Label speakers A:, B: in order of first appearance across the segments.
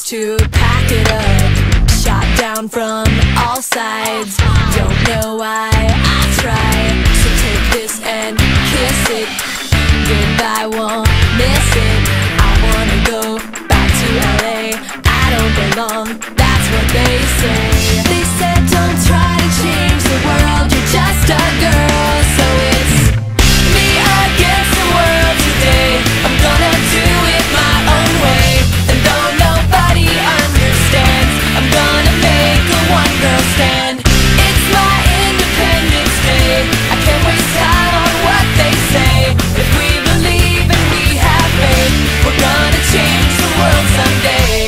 A: to pack it up. Shot down from all sides, don't know why I try. So take this and kiss it, goodbye, won't miss it. I wanna go back to LA, I don't belong, that's what they say. They said don't try to change the world, you're just a girl. So it's me against the world today, I'm gonna do it my own way. And though nobody understands, I'm gonna make a one girl stand. It's my Independence Day, I can't waste time on what they say. If we believe and we have faith, we're gonna change the world someday.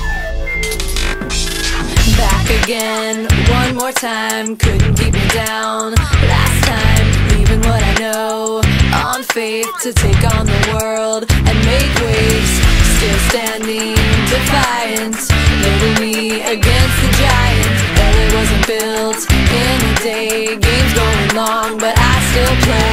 A: Back again, one more time, couldn't keep me down last time. Leaving what I know on faith to take on the world and make waves. Still standing defiant, little me against the giant. LA wasn't built in a day, game's going long, but I still play.